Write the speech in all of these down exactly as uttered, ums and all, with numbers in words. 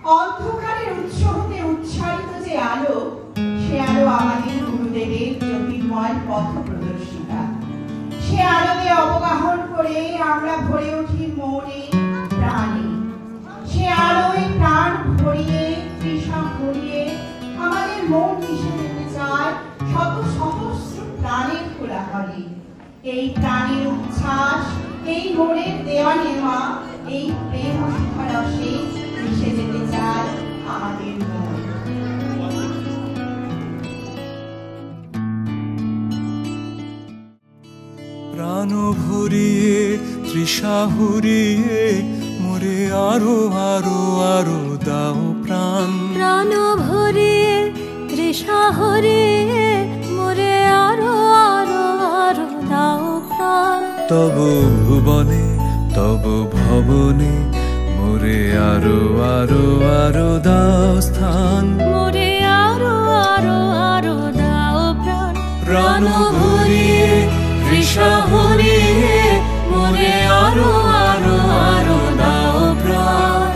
অন্ধকারের উৎস হতে উচ্চারিত যে আলো, সে আলো আমাদের গুরুদেবের জ্যোতির্ময় পথ প্রদর্শিকা। সে আলোকে অবগাহন করে আমরা ভরে উঠি মনে প্রাণে। সে আলোয় প্রাণ ভরিয়ে তৃষা ভরিয়ে আমাদের মন মিশে যেতে চায় শত সহস্র প্রাণের কোলাহলে। এই প্রাণের উচ্ছ্বাস, এই মনের দেওয়া নেওয়া, এই প্রেম সুখরসে মিশে যেতে চায় আমাদের মন। প্রাণ ভরিয়ে তৃষা হরিয়ে মোরে আরো আরো আরো দাও প্রাণ। প্রাণ ভরিয়ে তৃষা হরিয়ে মোরে আরো আরো আরো দাও প্রাণ। তব ভুবনে তব ভবনে মোরে আরো আরো আরো দাও স্থান। মোরে আরো আরো আরো দাও প্রাণ। প্রাণ ভরিয়ে তৃষা হরিয়ে মোরে আরো আরো আরো দাও প্রাণ।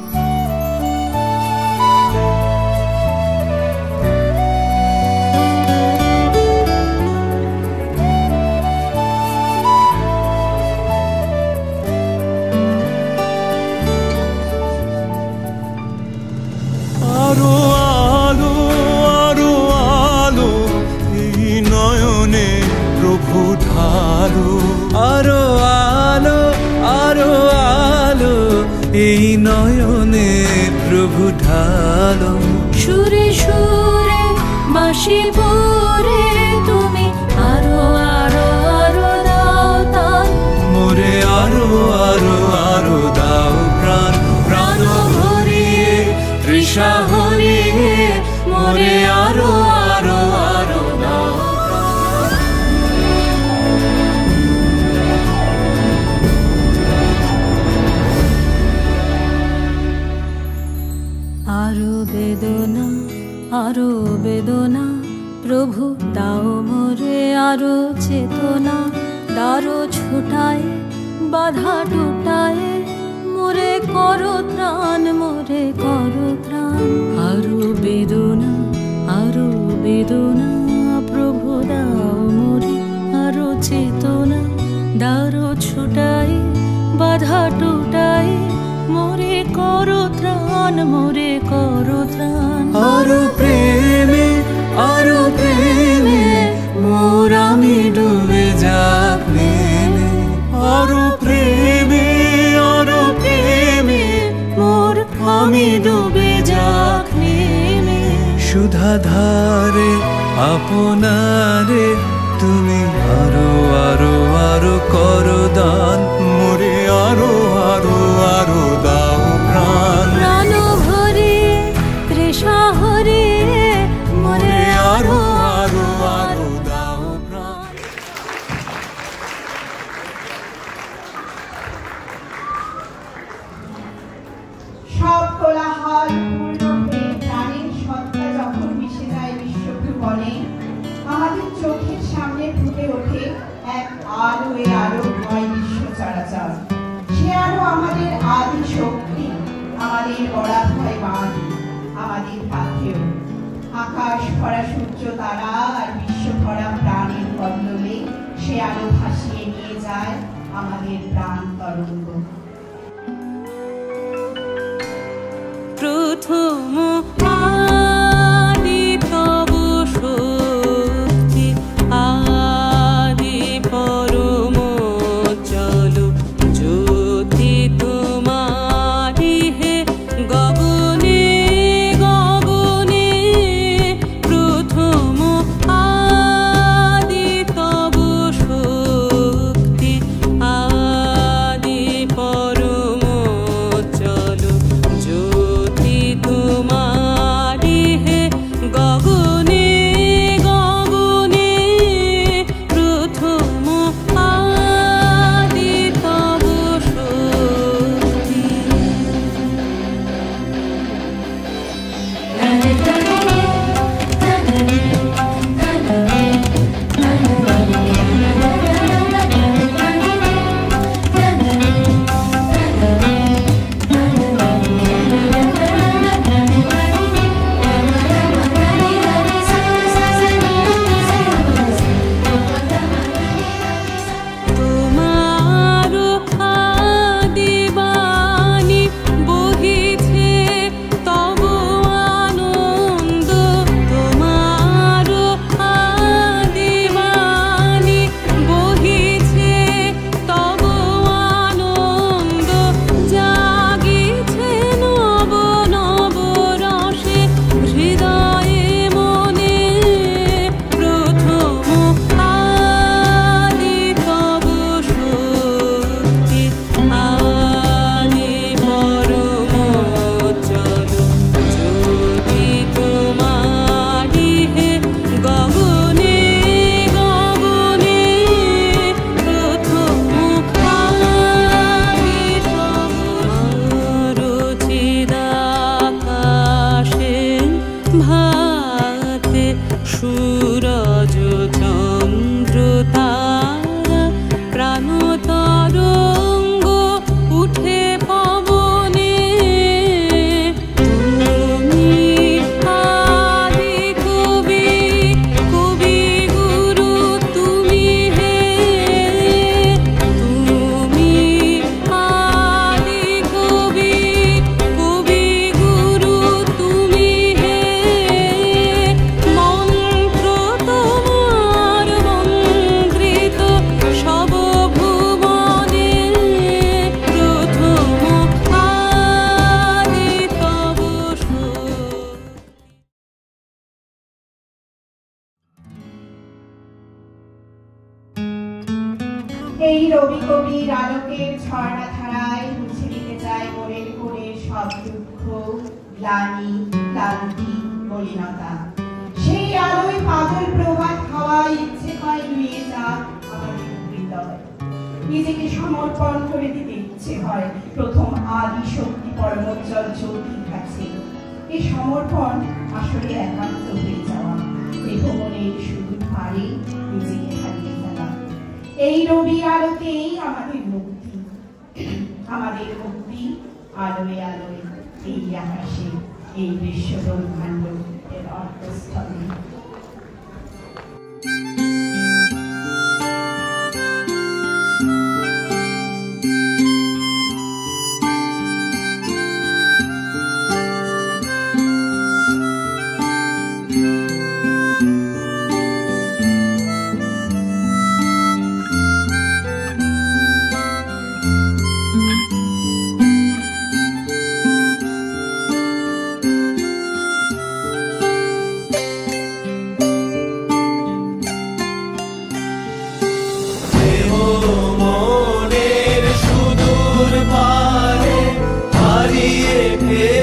আরো আলো আরো আলো এই নয়নে প্রভু ঢালো। আরো আলো আরো আলো এই নয়নে প্রভু ঢালো। সুরে সুরে বাঁশি পরে তুমি আরো আরো আরো দাও তান। মোরে আরো আরো আরো দাও প্রাণ। প্রাণ ভরিয়ে তৃষা হরিয়ে মোরে আরো আরো আরো দাও। আরো বেদনা আরো বেদনা প্রভু দাও মোরে আরো চেতনা। দারো ছুটায় বাধা টুটায় মোরে করো ত্রাণ মোরে করো ত্রাণ। আরো বেদনা আরো বেদনা প্রভু দাও মোরে আরো চেতনা। দারো ছুটায় বাধা টুটায় মোরে করো ত্রাণ মোরে করো ত্রাণ। আরো প্রেমে আরো প্রেমে মোর আমি ডুবে যাক নেমে। আরো প্রেমে আরো প্রেমে মোর আমি ডুবে যাক নেমে। সুধা ধারে আপনারে তুমি আরো আরো আরো করো দান। মোরে আরো আরো আরো দাও প্রাণ। প্রাণ ভরিয়ে তৃষা হরিয়ে মোরে আরো আরো আরো দাও প্রাণ। সব কোলাহল পূর্ণ হয়ে প্রাণের সত্তা যখন মিশে যায় বিশ্বভুবনে, আমাদের চোখের সামনে ফুটে ওঠে এক আলোয় আলোকময় বিশ্ব চরাচর। সে আলো আমাদের আদি শক্তি, আমাদের বরাভয় বাণ, আমাদের পাথেয়। আকাশ ভরা সূর্য তারা আর বিশ্ব ভরা প্রাণের কল্লোলে সে আলো ভাসিয়ে নিয়ে যায় আমাদের প্রাণ তরঙ্গ। প্রথম আদি তব শক্তি আদি পরম চলো জ্যোতি তোমারি হে গগনে গগনে। প্রথম আদি তব শক্তি আদি পরম চলো জ্যোতি তোমার রবি কবির আলোকের ঝর্ণা ধারায় মুছে দিতে চায় মনের কোণে সব দুঃখ, গ্লানি, ক্লান্তি, মলিনতা। সেই আলোয় পাগল প্রভাত হাওয়ায় ইচ্ছে হয় নুয়ে যাক আমাদের হৃদয়। নিজেকে সমর্পণ করে দিতে ইচ্ছে হয় প্রথম আদি শক্তি পরমোজ্জ্বল জ্যোতির কাছে। এই সমর্পণ আসলে একান্ত হয়ে যাওয়া, দেহ মনের সুদূর পারে নিজেকে হারিয়ে ফেলা। এই রবি আলোতেই আমাদের মুক্তি, আমাদের মুক্তি আলোয় আলোয় এই আকাশে, এই বিশ্ব ব্রহ্মাণ্ড এর অর্থস্থলে। মনের সুদূর পারে হারিয়ে